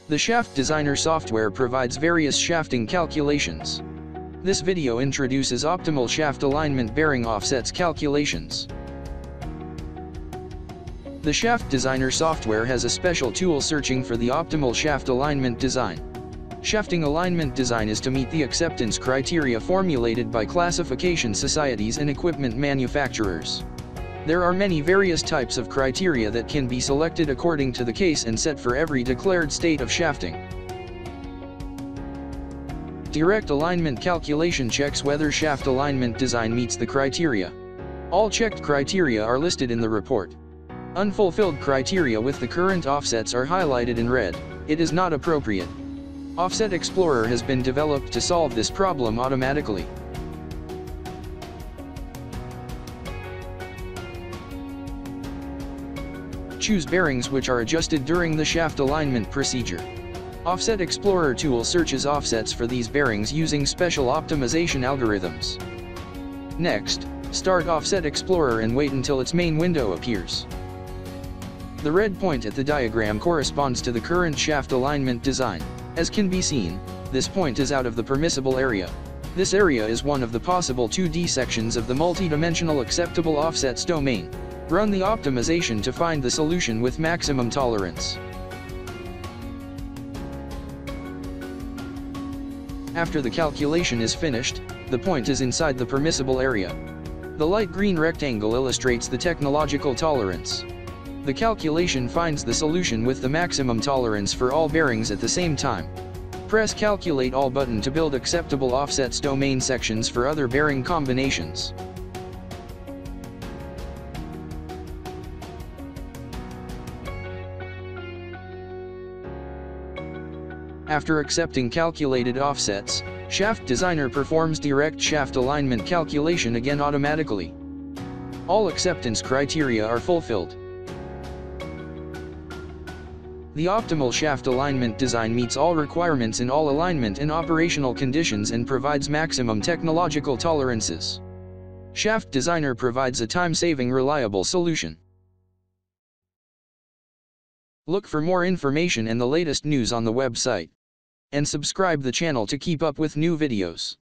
The ShaftDesigner software provides various shafting calculations. This video introduces optimal shaft alignment bearing offsets calculations. The ShaftDesigner software has a special tool searching for the optimal shaft alignment design. Shafting alignment design is to meet the acceptance criteria formulated by classification societies and equipment manufacturers. There are many various types of criteria that can be selected according to the case and set for every declared state of shafting. Direct alignment calculation checks whether shaft alignment design meets the criteria. All checked criteria are listed in the report. Unfulfilled criteria with the current offsets are highlighted in red. It is not appropriate. Offset Explorer has been developed to solve this problem automatically. Choose bearings which are adjusted during the shaft alignment procedure. Offset Explorer tool searches offsets for these bearings using special optimization algorithms. Next, start Offset Explorer and wait until its main window appears. The red point at the diagram corresponds to the current shaft alignment design. As can be seen, this point is out of the permissible area. This area is one of the possible 2D sections of the multidimensional acceptable offsets domain. Run the optimization to find the solution with maximum tolerance. After the calculation is finished, the point is inside the permissible area. The light green rectangle illustrates the technological tolerance. The calculation finds the solution with the maximum tolerance for all bearings at the same time. Press Calculate All button to build acceptable offsets domain sections for other bearing combinations. After accepting calculated offsets, ShaftDesigner performs direct shaft alignment calculation again automatically. All acceptance criteria are fulfilled. The optimal shaft alignment design meets all requirements in all alignment and operational conditions and provides maximum technological tolerances. ShaftDesigner provides a time-saving, reliable solution. Look for more information and the latest news on the website. And subscribe the channel to keep up with new videos.